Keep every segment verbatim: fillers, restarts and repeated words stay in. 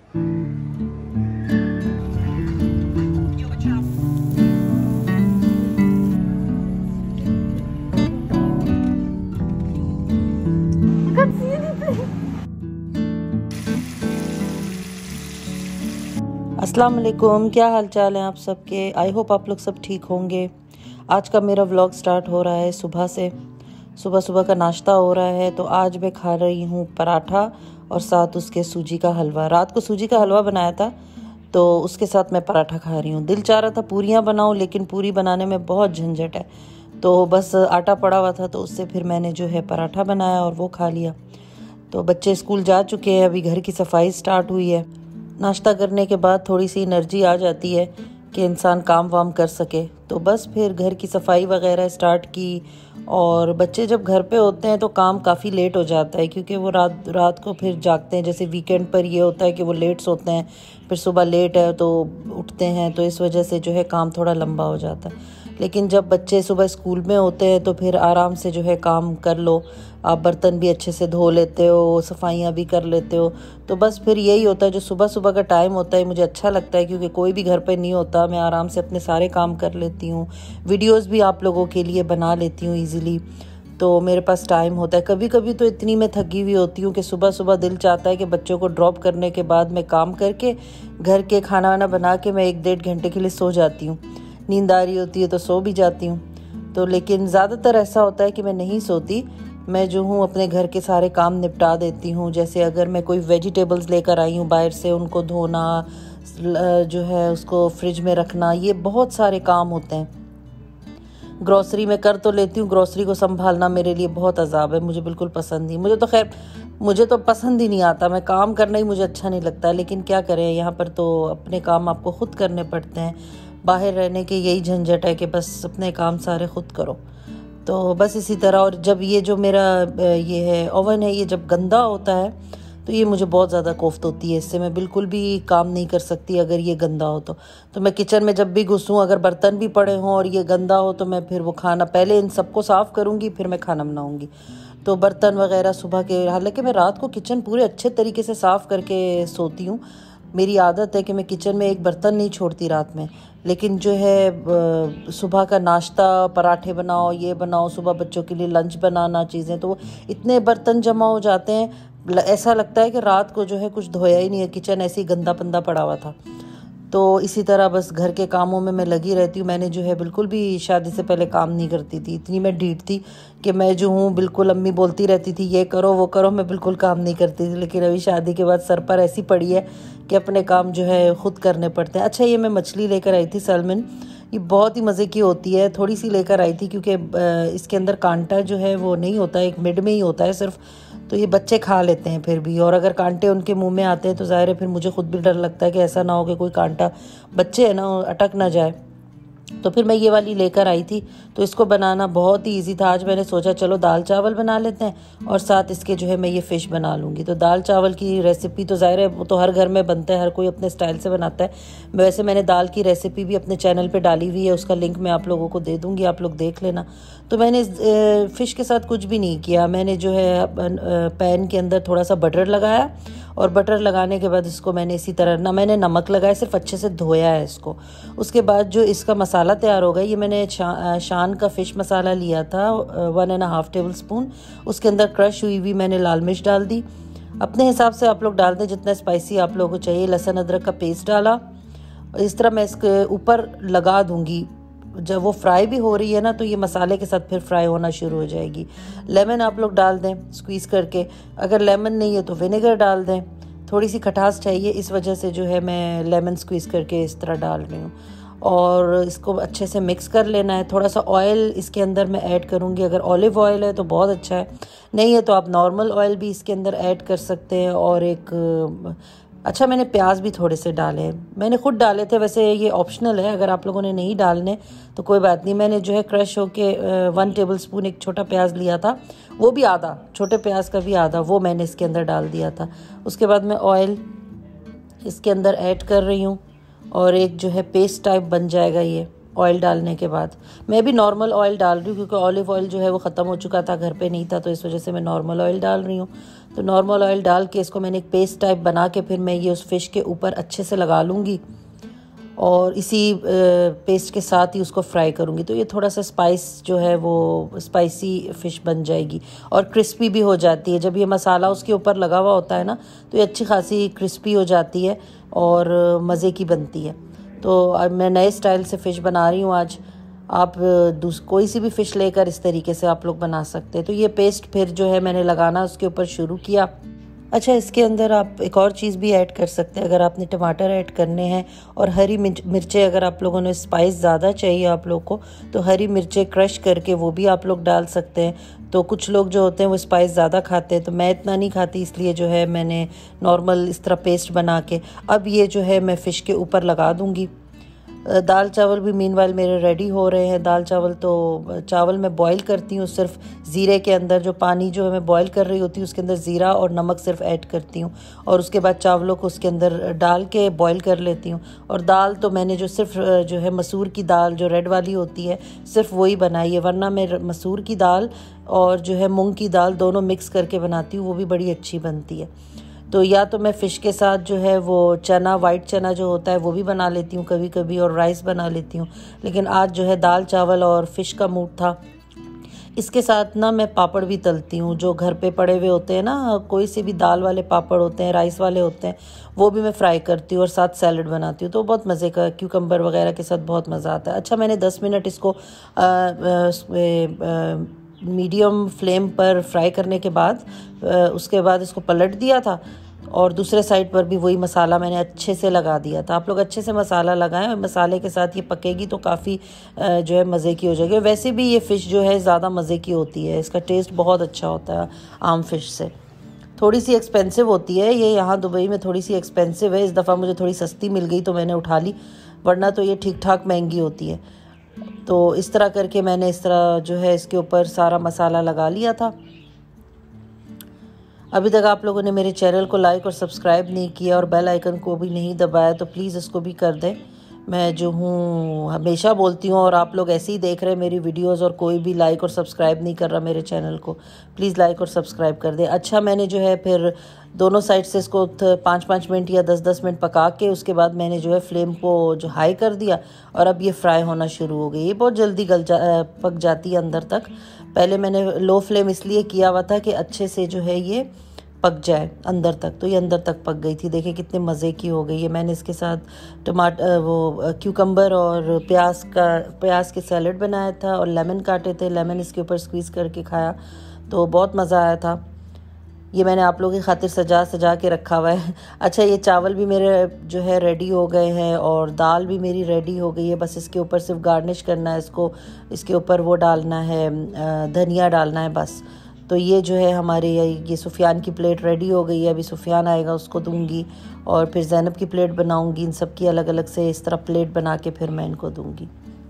अस्सलाम वालेकुम, क्या हाल चाल है आप सबके। आई होप आप लोग सब ठीक होंगे। आज का मेरा व्लॉग स्टार्ट हो रहा है सुबह से। सुबह सुबह का नाश्ता हो रहा है। तो आज मैं खा रही हूँ पराठा और साथ उसके सूजी का हलवा। रात को सूजी का हलवा बनाया था तो उसके साथ मैं पराठा खा रही हूँ। दिल चाह रहा था पूरियाँ बनाऊँ, लेकिन पूरी बनाने में बहुत झंझट है, तो बस आटा पड़ा हुआ था तो उससे फिर मैंने जो है पराठा बनाया और वो खा लिया। तो बच्चे स्कूल जा चुके हैं, अभी घर की सफाई स्टार्ट हुई है। नाश्ता करने के बाद थोड़ी सी एनर्जी आ जाती है कि इंसान काम वाम कर सके, तो बस फिर घर की सफाई वगैरह स्टार्ट की। और बच्चे जब घर पे होते हैं तो काम काफ़ी लेट हो जाता है, क्योंकि वो रात रात को फिर जागते हैं। जैसे वीकेंड पर ये होता है कि वो लेट सोते हैं, फिर सुबह लेट है तो उठते हैं, तो इस वजह से जो है काम थोड़ा लंबा हो जाता है। लेकिन जब बच्चे सुबह स्कूल में होते हैं तो फिर आराम से जो है काम कर लो। आप बर्तन भी अच्छे से धो लेते हो, सफाइयाँ भी कर लेते हो। तो बस फिर यही होता है, जो सुबह सुबह का टाइम होता है मुझे अच्छा लगता है, क्योंकि कोई भी घर पे नहीं होता। मैं आराम से अपने सारे काम कर लेती हूँ, वीडियोस भी आप लोगों के लिए बना लेती हूँ ईज़िली। तो मेरे पास टाइम होता है। कभी कभी तो इतनी मैं थकी हुई होती हूँ कि सुबह सुबह दिल चाहता है कि बच्चों को ड्रॉप करने के बाद मैं काम करके घर के खाना वाना बना के मैं एक डेढ़ घंटे के लिए सो जाती हूँ। नींद आ रही होती है तो सो भी जाती हूँ। तो लेकिन ज़्यादातर ऐसा होता है कि मैं नहीं सोती। मैं जो हूँ अपने घर के सारे काम निपटा देती हूँ। जैसे अगर मैं कोई वेजिटेबल्स लेकर आई हूँ बाहर से, उनको धोना, जो है उसको फ्रिज में रखना, ये बहुत सारे काम होते हैं। ग्रॉसरी में कर तो लेती हूँ, ग्रॉसरी को संभालना मेरे लिए बहुत अजाब है, मुझे बिल्कुल पसंद नहीं। मुझे तो खैर मुझे तो पसंद ही नहीं आता, मैं काम करना ही मुझे अच्छा नहीं लगता। लेकिन क्या करें, यहाँ पर तो अपने काम आपको खुद करने पड़ते हैं। बाहर रहने के यही झंझट है कि बस अपने काम सारे खुद करो। तो बस इसी तरह। और जब ये जो मेरा ये है ओवन है, ये जब गंदा होता है तो ये मुझे बहुत ज़्यादा कोफ्त होती है। इससे मैं बिल्कुल भी काम नहीं कर सकती अगर ये गंदा हो तो। तो मैं किचन में जब भी घुसूँ, अगर बर्तन भी पड़े हों और ये गंदा हो, तो मैं फिर वो खाना पहले इन सबको साफ़ करूँगी, फिर मैं खाना बनाऊँगी। तो बर्तन वगैरह सुबह के, हालांकि मैं रात को किचन पूरे अच्छे तरीके से साफ़ करके सोती हूँ। मेरी आदत है कि मैं किचन में एक बर्तन नहीं छोड़ती रात में। लेकिन जो है सुबह का नाश्ता, पराठे बनाओ, ये बनाओ, सुबह बच्चों के लिए लंच बनाना, चीज़ें, तो इतने बर्तन जमा हो जाते हैं, ऐसा लगता है कि रात को जो है कुछ धोया ही नहीं है, किचन ऐसे ही गंदा पंदा पड़ा हुआ था। तो इसी तरह बस घर के कामों में मैं लगी रहती हूँ। मैंने जो है बिल्कुल भी शादी से पहले काम नहीं करती थी। इतनी मैं ढीठ थी कि मैं जो हूँ बिल्कुल, अम्मी बोलती रहती थी ये करो वो करो, मैं बिल्कुल काम नहीं करती थी। लेकिन अभी शादी के बाद सर पर ऐसी पड़ी है कि अपने काम जो है खुद करने पड़ते हैं। अच्छा, ये मैं मछली लेकर आई थी सैल्मन, ये बहुत ही मज़े की होती है। थोड़ी सी लेकर आई थी क्योंकि इसके अंदर कांटा जो है वो नहीं होता, एक मिड में ही होता है सिर्फ, तो ये बच्चे खा लेते हैं फिर भी। और अगर कांटे उनके मुंह में आते हैं तो ज़ाहिर है फिर मुझे खुद भी डर लगता है कि ऐसा ना हो कि कोई कांटा, बच्चे है ना, अटक ना जाए। तो फिर मैं ये वाली लेकर आई थी। तो इसको बनाना बहुत ही इजी था। आज मैंने सोचा चलो दाल चावल बना लेते हैं और साथ इसके जो है मैं ये फ़िश बना लूँगी। तो दाल चावल की रेसिपी तो ज़ाहिर है वो तो हर घर में बनता है, हर कोई अपने स्टाइल से बनाता है। वैसे मैंने दाल की रेसिपी भी अपने चैनल पे डाली हुई है, उसका लिंक मैं आप लोगों को दे दूँगी, आप लोग देख लेना। तो मैंने फ़िश के साथ कुछ भी नहीं किया। मैंने जो है पैन के अंदर थोड़ा सा बटर लगाया, और बटर लगाने के बाद इसको मैंने इसी तरह ना मैंने नमक लगाया, सिर्फ अच्छे से धोया है इसको। उसके बाद जो इसका मसाला तैयार होगा, ये मैंने शा, शान का फ़िश मसाला लिया था, one and half tablespoon. उसके अंदर क्रश हुई हुई मैंने लाल मिर्च डाल दी, अपने हिसाब से आप लोग डाल दें जितना स्पाइसी आप लोगों को चाहिए। लहसुन अदरक का पेस्ट डाला। इस तरह मैं इसके ऊपर लगा दूंगी। जब वो फ्राई भी हो रही है ना, तो ये मसाले के साथ फिर फ्राई होना शुरू हो जाएगी। लेमन आप लोग डाल दें स्क्वीज़ करके, अगर लेमन नहीं है तो विनेगर डाल दें। थोड़ी सी खटास चाहिए, इस वजह से जो है मैं लेमन स्क्वीज़ करके इस तरह डाल रही हूँ। और इसको अच्छे से मिक्स कर लेना है। थोड़ा सा ऑयल इसके अंदर मैं ऐड करूँगी। अगर ऑलिव ऑयल है तो बहुत अच्छा है, नहीं है तो आप नॉर्मल ऑयल भी इसके अंदर ऐड कर सकते हैं। और एक अच्छा, मैंने प्याज भी थोड़े से डाले हैं, मैंने खुद डाले थे, वैसे ये ऑप्शनल है, अगर आप लोगों ने नहीं डालने तो कोई बात नहीं। मैंने जो है क्रश होके वन टेबल स्पून एक छोटा प्याज लिया था, वो भी आधा, छोटे प्याज का भी आधा, वो मैंने इसके अंदर डाल दिया था। उसके बाद मैं ऑयल इसके अंदर ऐड कर रही हूँ और एक जो है पेस्ट टाइप बन जाएगा ये। ऑयल डालने के बाद। मैं भी नॉर्मल ऑयल डाल रही हूँ क्योंकि ऑलिव ऑयल जो है वो ख़त्म हो चुका था, घर पे नहीं था, तो इस वजह से मैं नॉर्मल ऑयल डाल रही हूँ। तो नॉर्मल ऑयल डाल के इसको मैंने एक पेस्ट टाइप बना के फिर मैं ये उस फिश के ऊपर अच्छे से लगा लूँगी और इसी पेस्ट के साथ ही उसको फ्राई करूँगी। तो ये थोड़ा सा स्पाइस जो है वो स्पाइसी फ़िश बन जाएगी और क्रिस्पी भी हो जाती है। जब ये मसाला उसके ऊपर लगा हुआ होता है ना तो ये अच्छी खासी क्रिस्पी हो जाती है और मज़े की बनती है। तो अब मैं नए स्टाइल से फ़िश बना रही हूँ आज। आप दूस कोई सी भी फ़िश लेकर इस तरीके से आप लोग बना सकते हैं। तो ये पेस्ट फिर जो है मैंने लगाना उसके ऊपर शुरू किया। अच्छा, इसके अंदर आप एक और चीज़ भी ऐड कर सकते हैं अगर आपने टमाटर ऐड करने हैं, और हरी मिर्चें अगर आप लोगों ने स्पाइस ज़्यादा चाहिए आप लोग को तो हरी मिर्चें क्रश करके वो भी आप लोग डाल सकते हैं। तो कुछ लोग जो होते हैं वो स्पाइस ज़्यादा खाते हैं, तो मैं इतना नहीं खाती, इसलिए जो है मैंने नॉर्मल इस तरह पेस्ट बना के अब ये जो है मैं फ़िश के ऊपर लगा दूँगी। दाल चावल भी मीनवाइल मेरे रेडी हो रहे हैं। दाल चावल तो चावल मैं बॉईल करती हूँ सिर्फ ज़ीरे के अंदर, जो पानी जो है मैं बॉईल कर रही होती हूँ उसके अंदर ज़ीरा और नमक सिर्फ ऐड करती हूँ और उसके बाद चावलों को उसके अंदर डाल के बॉईल कर लेती हूँ। और दाल तो मैंने जो सिर्फ जो है मसूर की दाल जो रेड वाली होती है सिर्फ वही बनाई है, वरना मैं मसूर की दाल और जो है मूँग की दाल दोनों मिक्स करके बनाती हूँ, वो भी बड़ी अच्छी बनती है। तो या तो मैं फ़िश के साथ जो है वो चना, वाइट चना जो होता है वो भी बना लेती हूँ कभी कभी, और राइस बना लेती हूँ, लेकिन आज जो है दाल चावल और फ़िश का मूड था। इसके साथ ना मैं पापड़ भी तलती हूँ, जो घर पे पड़े हुए होते हैं ना, कोई से भी दाल वाले पापड़ होते हैं, राइस वाले होते हैं, वो भी मैं फ्राई करती हूँ और साथ सैलड बनाती हूँ। तो बहुत मज़े का, क्यूकम्बर वगैरह के साथ बहुत मज़ा आता है। अच्छा, मैंने दस मिनट इसको आ, आ, आ, मीडियम फ्लेम पर फ्राई करने के बाद उसके बाद इसको पलट दिया था और दूसरे साइड पर भी वही मसाला मैंने अच्छे से लगा दिया था। आप लोग अच्छे से मसाला लगाएं और मसाले के साथ ये पकेगी तो काफ़ी जो है मज़े की हो जाएगी। वैसे भी ये फ़िश जो है ज़्यादा मज़े की होती है, इसका टेस्ट बहुत अच्छा होता है आम फ़िश से। थोड़ी सी एक्सपेंसिव होती है ये, यहाँ दुबई में थोड़ी सी एक्सपेंसिव है। इस दफ़ा मुझे थोड़ी सस्ती मिल गई तो मैंने उठा ली, वरना तो ये ठीक ठाक महंगी होती है। तो इस तरह करके मैंने इस तरह जो है इसके ऊपर सारा मसाला लगा लिया था। अभी तक आप लोगों ने मेरे चैनल को लाइक और सब्सक्राइब नहीं किया और बेल आइकन को भी नहीं दबाया तो प्लीज़ इसको भी कर दें। मैं जो हूँ हमेशा बोलती हूँ और आप लोग ऐसे ही देख रहे हैं मेरी वीडियोस और कोई भी लाइक और सब्सक्राइब नहीं कर रहा मेरे चैनल को, प्लीज़ लाइक और सब्सक्राइब कर दें। अच्छा, मैंने जो है फिर दोनों साइड से इसको पाँच पाँच मिनट या दस दस मिनट पका के उसके बाद मैंने जो है फ्लेम को जो हाई कर दिया और अब ये फ्राई होना शुरू हो गई। ये बहुत जल्दी गल जा पक जाती है अंदर तक। पहले मैंने लो फ्लेम इसलिए किया हुआ था कि अच्छे से जो है ये पक जाए अंदर तक, तो ये अंदर तक पक गई थी। देखिए कितने मज़े की हो गई है। मैंने इसके साथ टमाटर वो क्यूकम्बर और प्याज का प्याज के सैलड बनाया था और लेमन काटे थे, लेमन इसके ऊपर स्क्वीज़ करके खाया तो बहुत मज़ा आया था। ये मैंने आप लोगों की खातिर सजा सजा के रखा हुआ है। अच्छा, ये चावल भी मेरे जो है रेडी हो गए हैं और दाल भी मेरी रेडी हो गई है। बस इसके ऊपर सिर्फ गार्निश करना है, इसको इसके ऊपर वो डालना है, धनिया डालना है बस। तो ये जो है हमारे ये सुफियान की प्लेट रेडी हो गई है। अभी सुफियान आएगा उसको दूंगी और फिर ज़ैनब की प्लेट बनाऊंगी। इन सब की अलग अलग से इस तरह प्लेट बना के फिर मैं इनको दूंगी।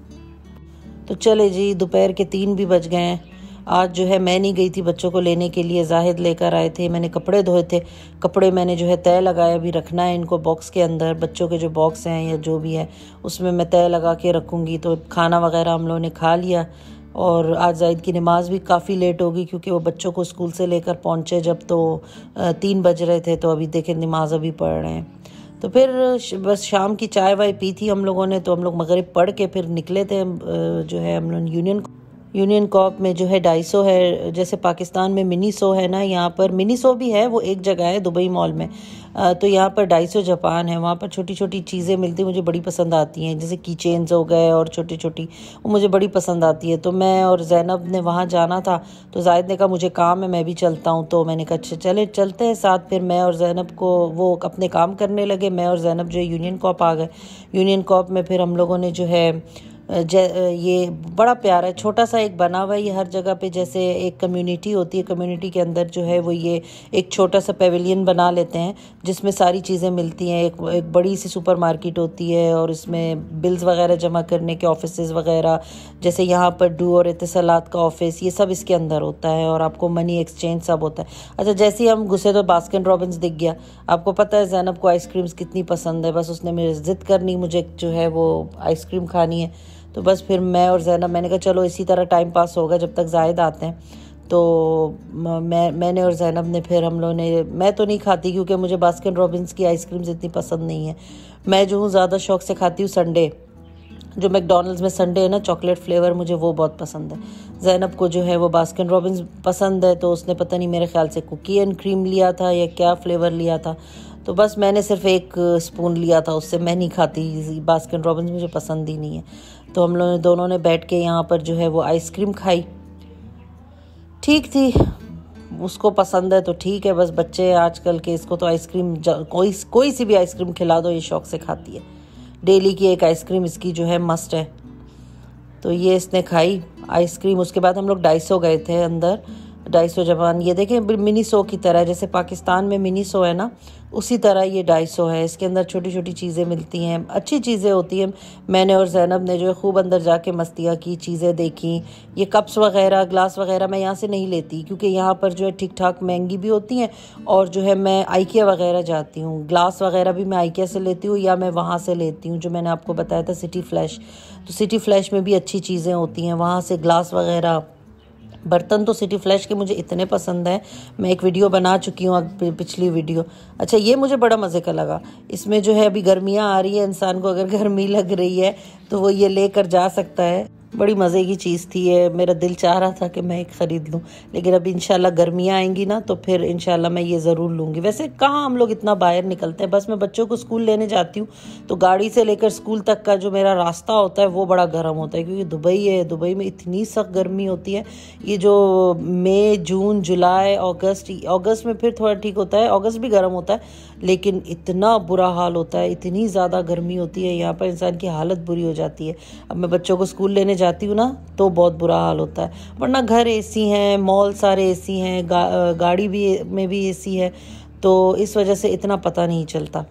तो चले जी, दोपहर के तीन भी बज गए हैं। आज जो है मैं नहीं गई थी बच्चों को लेने के लिए, जाहिद लेकर आए थे। मैंने कपड़े धोए थे, कपड़े मैंने जो है तय लगाया, अभी रखना है इनको बॉक्स के अंदर। बच्चों के जो बॉक्स हैं या जो भी है उसमें मैं तय लगा के रखूँगी। तो खाना वगैरह हम लोगों ने खा लिया और आज जाहिद की नमाज भी काफ़ी लेट होगी क्योंकि वो बच्चों को स्कूल से लेकर पहुँचे जब तो तीन बज रहे थे। तो अभी देखें नमाज अभी पढ़ रहे हैं। तो फिर बस शाम की चाय वाय पी थी हम लोगों ने, तो हम लोग मगरिब पढ़ के फिर निकले थे। जो है हम लोग यूनियन यूनियन कॉप में जो है ढाई सौ है, जैसे पाकिस्तान में मिनी सौ है ना, यहाँ पर मिनी सौ भी है, वो एक जगह है दुबई मॉल में। तो यहाँ पर ढाई सौ जापान है। वहाँ पर छोटी छोटी चीज़ें मिलती मुझे बड़ी पसंद आती हैं, जैसे की चेन्स हो गए और छोटी छोटी, वो मुझे बड़ी पसंद आती है। तो मैं और ज़ैनब ने वहाँ जाना था, तो जाहिद ने कहा मुझे काम है मैं भी चलता हूँ। तो मैंने कहा अच्छा चले चलते हैं साथ। फिर मैं और ज़ैनब को, वो अपने काम करने लगे, मैं और ज़ैनब जो है यूनियन कॉप आ गए। यूनियन कॉप में फिर हम लोगों ने जो है ये बड़ा प्यारा है, छोटा सा एक बना हुआ है। ये हर जगह पे जैसे एक कम्युनिटी होती है, कम्युनिटी के अंदर जो है वो ये एक छोटा सा पेविलियन बना लेते हैं जिसमें सारी चीज़ें मिलती हैं। एक एक बड़ी सी सुपर मार्केट होती है और इसमें बिल्स वगैरह जमा करने के ऑफिसेज़ वगैरह, जैसे यहाँ पर डू और इत्तिसालात का ऑफिस, ये सब इसके अंदर होता है और आपको मनी एक्सचेंज सब होता है। अच्छा, जैसे ही हम घुसे तो बास्किन रॉबिन्स दिख गया। आपको पता है ज़ैनब को आइसक्रीम्स कितनी पसंद है, बस उसने मेरी ज़िद करनी, मुझे जो है वो आइसक्रीम खानी है। तो बस फिर मैं और ज़ैनब, मैंने कहा चलो इसी तरह टाइम पास होगा जब तक ज़ाहिद आते हैं। तो मैं मैंने और ज़ैनब ने फिर हम लोगों ने, मैं तो नहीं खाती क्योंकि मुझे बास्किन रॉबिन्स की आइसक्रीम्स इतनी पसंद नहीं है। मैं जो हूँ ज़्यादा शौक़ से खाती हूँ संडे, जो मैकडॉनल्ड्स में संडे है ना, चॉकलेट फ्लेवर, मुझे वो बहुत पसंद है। ज़ैनब को जो है वो बास्किन रॉबिन्स पसंद है, तो उसने पता नहीं मेरे ख्याल से कुकी एंड क्रीम लिया था या क्या फ्लेवर लिया था। तो बस मैंने सिर्फ एक स्पून लिया था उससे, मैं नहीं खाती बास्किन रॉबिन्स, मुझे पसंद ही नहीं है। तो हम लोगों ने दोनों ने बैठ के यहाँ पर जो है वो आइसक्रीम खाई, ठीक थी, उसको पसंद है तो ठीक है। बस बच्चे आजकल के, इसको तो आइसक्रीम कोई कोई सी भी आइसक्रीम खिला दो ये शौक़ से खाती है। डेली की एक आइसक्रीम इसकी जो है मस्ट है। तो ये इसने खाई आइसक्रीम। उसके बाद हम लोग डाइसो गए थे अंदर, डाइसो जापान। ये देखें मिनी सो की तरह, जैसे पाकिस्तान में मिनी सो है ना, उसी तरह ये डाइसो है। इसके अंदर छोटी छोटी चीज़ें मिलती हैं, अच्छी चीज़ें होती हैं। मैंने और ज़ैनब ने जो है खूब अंदर जाके मस्तियाँ की, चीज़ें देखी। ये कप्स वगैरह, ग्लास वगैरह मैं यहाँ से नहीं लेती क्योंकि यहाँ पर जो है ठीक ठाक महंगी भी होती हैं, और जो है मैं आइकिया वगैरह जाती हूँ, ग्लास वगैरह भी मैं आइकिया से लेती हूँ या मैं वहाँ से लेती हूँ जो मैंने आपको बताया था सिटी फ्लैश। तो सिटी फ्लैश में भी अच्छी चीज़ें होती हैं, वहाँ से ग्लास वगैरह। बर्तन तो सिटी फ्लैश के मुझे इतने पसंद है, मैं एक वीडियो बना चुकी हूँ, पिछली वीडियो। अच्छा, ये मुझे बड़ा मज़े का लगा। इसमें जो है अभी गर्मियाँ आ रही है, इंसान को अगर गर्मी लग रही है तो वो ये लेकर जा सकता है। बड़ी मज़े की चीज़ थी ये, मेरा दिल चाह रहा था कि मैं एक ख़रीद लूँ, लेकिन अब इंशाल्लाह गर्मियाँ आएंगी ना तो फिर इंशाल्लाह मैं ये ज़रूर लूँगी। वैसे कहाँ हम लोग इतना बाहर निकलते हैं, बस मैं बच्चों को स्कूल लेने जाती हूँ तो गाड़ी से लेकर स्कूल तक का जो मेरा रास्ता होता है वो बड़ा गर्म होता है, क्योंकि दुबई है, दुबई में इतनी सख्त गर्मी होती है। ये जो मई, जून, जुलाई, अगस्त, अगस्त में फिर थोड़ा ठीक होता है, अगस्त भी गर्म होता है, लेकिन इतना बुरा हाल होता है, इतनी ज़्यादा गर्मी होती है यहाँ पर, इंसान की हालत बुरी हो जाती है। अब मैं बच्चों को स्कूल लेने जाती हूँ ना तो बहुत बुरा हाल होता है, वरना घर एसी हैं, मॉल सारे एसी हैं, गा, गाड़ी भी में भी एसी है, तो इस वजह से इतना पता नहीं चलता।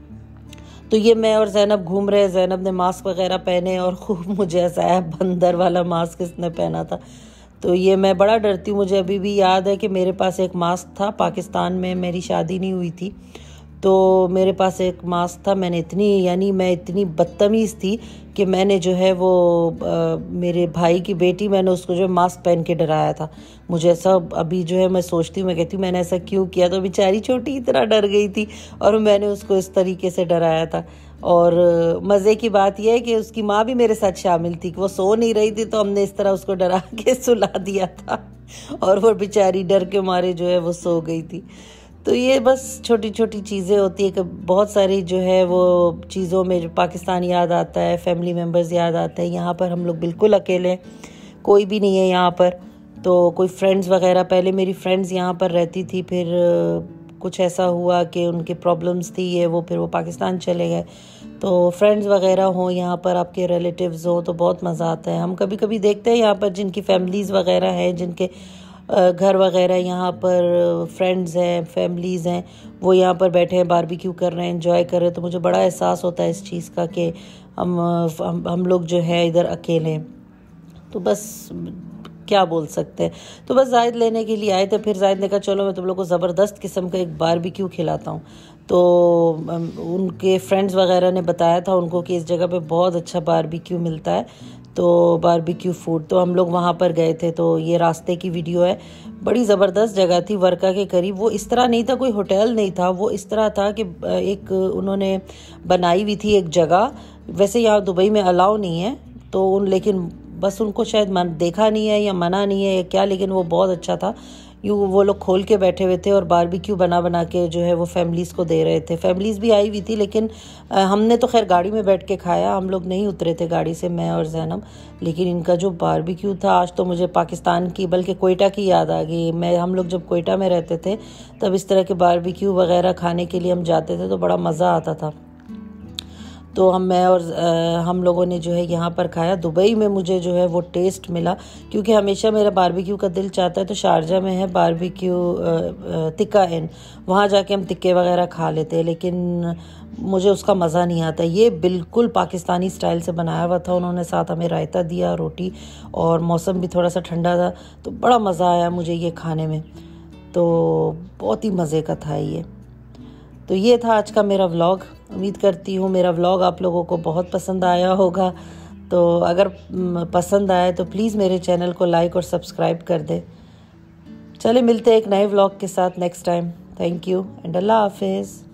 तो ये मैं और ज़ैनब घूम रहे, ज़ैनब ने मास्क वगैरह पहने और खूब मुझे ऐसा है, बंदर वाला मास्क इसने पहना था। तो ये मैं बड़ा डरती हूँ, मुझे अभी भी याद है कि मेरे पास एक मास्क था, पाकिस्तान में मेरी शादी नहीं हुई थी तो मेरे पास एक मास्क था। मैंने इतनी, यानी मैं इतनी बदतमीज़ थी कि मैंने जो है वो आ, मेरे भाई की बेटी, मैंने उसको जो मास्क पहन के डराया था। मुझे ऐसा अभी जो है मैं सोचती हूँ, मैं कहती हूँ मैंने ऐसा क्यों किया, तो बेचारी छोटी इतना डर गई थी और मैंने उसको इस तरीके से डराया था। और मज़े की बात यह है कि उसकी माँ भी मेरे साथ शामिल थी, कि वो सो नहीं रही थी तो हमने इस तरह उसको डरा के सुला दिया था और वो बेचारी डर के मारे जो है वो सो गई थी। तो ये बस छोटी छोटी चीज़ें होती है कि बहुत सारी जो है वो चीज़ों में जो पाकिस्तान याद आता है, फैमिली मेम्बर्स याद आते हैं। यहाँ पर हम लोग बिल्कुल अकेले हैं, कोई भी नहीं है यहाँ पर। तो कोई फ्रेंड्स वगैरह, पहले मेरी फ्रेंड्स यहाँ पर रहती थी, फिर कुछ ऐसा हुआ कि उनके प्रॉब्लम्स थी ये वो, फिर वो पाकिस्तान चले गए। तो फ्रेंड्स वगैरह हों यहाँ पर, आपके रिलेटिव्स हो, तो बहुत मज़ा आता है। हम कभी कभी देखते हैं यहाँ पर जिनकी फैमिलीज़ वगैरह हैं, जिनके घर वगैरह यहाँ पर फ्रेंड्स हैं, फैमिलीज़ हैं, वो यहाँ पर बैठे हैं, बारबेक्यू कर रहे हैं, एंजॉय कर रहे हैं, तो मुझे बड़ा एहसास होता है इस चीज़ का कि हम हम, हम लोग जो है इधर अकेले हैं। तो बस क्या बोल सकते हैं। तो बस ज़ाहिद लेने के लिए आए थे, फिर ज़ाहिद ने कहा चलो मैं तुम लोग को ज़बरदस्त किस्म का एक बारबेक्यू खिलाता हूँ। तो उनके फ्रेंड्स वगैरह ने बताया था उनको कि इस जगह पे बहुत अच्छा बारबेक्यू मिलता है, तो बारबेक्यू फूड। तो हम लोग वहाँ पर गए थे। तो ये रास्ते की वीडियो है, बड़ी ज़बरदस्त जगह थी, वर्का के करीब। वो इस तरह नहीं था, कोई होटल नहीं था, वो इस तरह था कि एक उन्होंने बनाई हुई थी एक जगह। वैसे यहाँ दुबई में अलाउ नहीं है तो उन, लेकिन बस उनको शायद मन देखा नहीं है या मना नहीं है या क्या, लेकिन वो बहुत अच्छा था। यूँ वो लोग खोल के बैठे हुए थे और बारबेक्यू बना बना के जो है वो फैमिलीज़ को दे रहे थे। फैमिलीज़ भी आई हुई थी, लेकिन आ, हमने तो खैर गाड़ी में बैठ के खाया, हम लोग नहीं उतरे थे गाड़ी से, मैं और ज़ैनब। लेकिन इनका जो बारबेक्यू था, आज तो मुझे पाकिस्तान की बल्कि कोयटा की याद आ गई। मैं हम लोग जब कोयटा में रहते थे तब इस तरह के बारबेक्यू वगैरह खाने के लिए हम जाते थे तो बड़ा मज़ा आता था। तो हम मैं और आ, हम लोगों ने जो है यहाँ पर खाया। दुबई में मुझे जो है वो टेस्ट मिला, क्योंकि हमेशा मेरा बारबेक्यू का दिल चाहता है। तो शारजा में है बारबेक्यू टिक्का इन, वहाँ जाके हम टिक्के वगैरह खा लेते हैं, लेकिन मुझे उसका मज़ा नहीं आता। ये बिल्कुल पाकिस्तानी स्टाइल से बनाया हुआ था, उन्होंने साथ हमें रायता दिया, रोटी, और मौसम भी थोड़ा सा ठंडा था, तो बड़ा मज़ा आया मुझे ये खाने में। तो बहुत ही मज़े का था ये। तो ये था आज का मेरा व्लॉग। उम्मीद करती हूँ मेरा व्लॉग आप लोगों को बहुत पसंद आया होगा। तो अगर पसंद आए तो प्लीज़ मेरे चैनल को लाइक और सब्सक्राइब कर दे। चलिए मिलते हैं एक नए व्लॉग के साथ नेक्स्ट टाइम। थैंक यू एंड अल्लाह हाफिज़।